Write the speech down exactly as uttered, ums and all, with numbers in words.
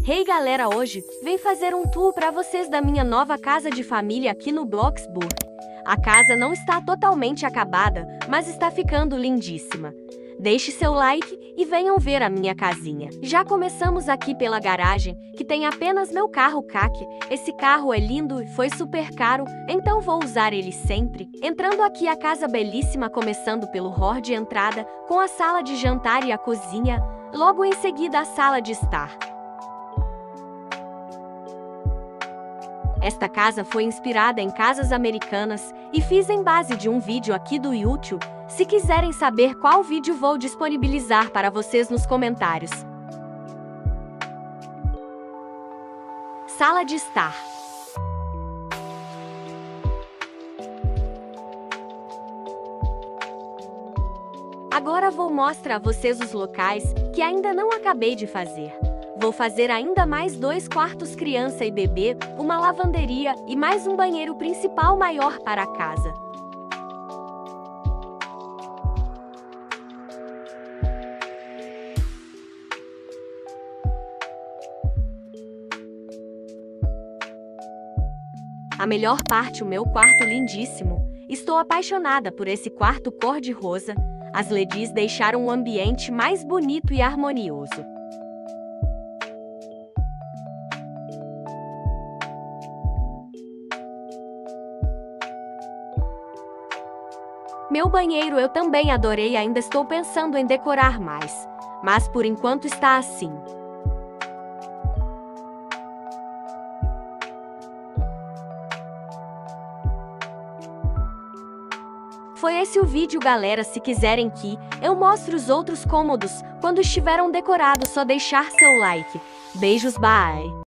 Hey galera, hoje vem fazer um tour para vocês da minha nova casa de família aqui no Bloxburg. A casa não está totalmente acabada, mas está ficando lindíssima. Deixe seu like e venham ver a minha casinha. Já começamos aqui pela garagem, que tem apenas meu carro C A C. Esse carro é lindo e foi super caro, então vou usar ele sempre. Entrando aqui a casa belíssima, começando pelo hall de entrada, com a sala de jantar e a cozinha, logo em seguida a sala de estar. Esta casa foi inspirada em casas americanas e fiz em base de um vídeo aqui do YouTube. Se quiserem saber qual vídeo, vou disponibilizar para vocês nos comentários. Sala de estar. Agora vou mostrar a vocês os locais que ainda não acabei de fazer. Vou fazer ainda mais dois quartos criança e bebê, uma lavanderia e mais um banheiro principal maior para a casa. A melhor parte, o meu quarto lindíssimo. Estou apaixonada por esse quarto cor-de-rosa. As L E Ds deixaram o ambiente mais bonito e harmonioso. Meu banheiro eu também adorei, ainda estou pensando em decorar mais, mas por enquanto está assim. Foi esse o vídeo, galera. Se quiserem que eu mostre os outros cômodos quando estiveram decorados, só deixar seu like. Beijos, bye!